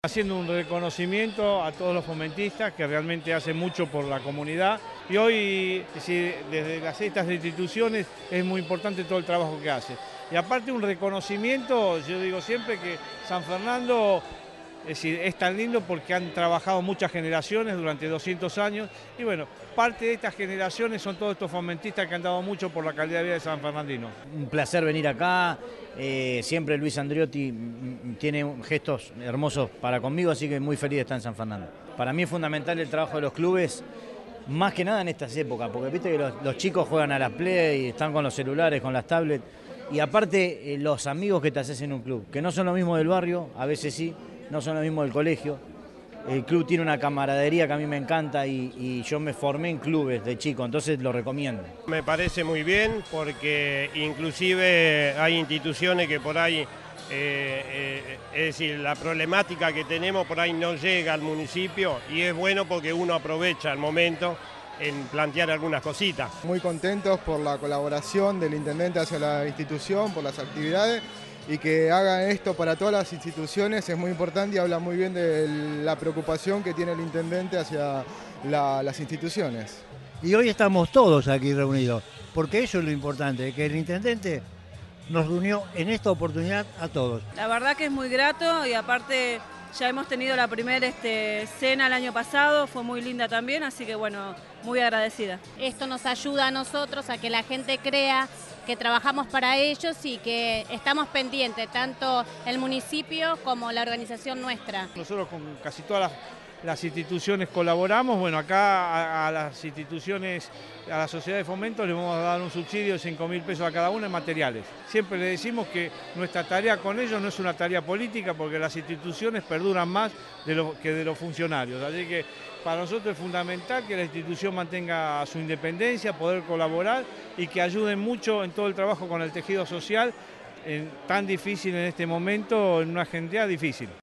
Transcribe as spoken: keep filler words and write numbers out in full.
Haciendo un reconocimiento a todos los fomentistas que realmente hacen mucho por la comunidad y hoy si, desde las, estas instituciones es muy importante todo el trabajo que hace. Y aparte un reconocimiento, yo digo siempre que San Fernando es, decir, es tan lindo porque han trabajado muchas generaciones durante doscientos años y bueno, parte de estas generaciones son todos estos fomentistas que han dado mucho por la calidad de vida de San Fernandino. Un placer venir acá, eh, siempre Luis Andriotti tiene gestos hermosos para conmigo, así que muy feliz de estar en San Fernando. Para mí es fundamental el trabajo de los clubes, más que nada en estas épocas, porque viste que los, los chicos juegan a la play, están con los celulares, con las tablets, y aparte eh, los amigos que te haces en un club, que no son lo mismo del barrio, a veces sí, no son lo mismo del colegio. El club tiene una camaradería que a mí me encanta y, y yo me formé en clubes de chico, entonces lo recomiendo. Me parece muy bien porque inclusive hay instituciones que por ahí, eh, eh, es decir, la problemática que tenemos por ahí no llega al municipio y es bueno porque uno aprovecha el momento en plantear algunas cositas. Muy contentos por la colaboración del intendente hacia la institución, por las actividades. Y que hagan esto para todas las instituciones es muy importante y habla muy bien de la preocupación que tiene el intendente hacia la, las instituciones. Y hoy estamos todos aquí reunidos, porque eso es lo importante, que el intendente nos reunió en esta oportunidad a todos. La verdad que es muy grato y aparte ya hemos tenido la primera este, cena el año pasado, fue muy linda también, así que bueno, muy agradecida. Esto nos ayuda a nosotros a que la gente crea que trabajamos para ellos y que estamos pendientes, tanto el municipio como la organización nuestra. Nosotros con casi todas las, las instituciones colaboramos, bueno, acá a, a las instituciones, a la sociedad de fomento les vamos a dar un subsidio de cinco mil pesos a cada una en materiales. Siempre le decimos que nuestra tarea con ellos no es una tarea política porque las instituciones perduran más de lo, que de los funcionarios, así que para nosotros es fundamental que la institución mantenga su independencia, poder colaborar y que ayuden mucho en todo el trabajo con el tejido social, en, tan difícil en este momento, en una agencia difícil.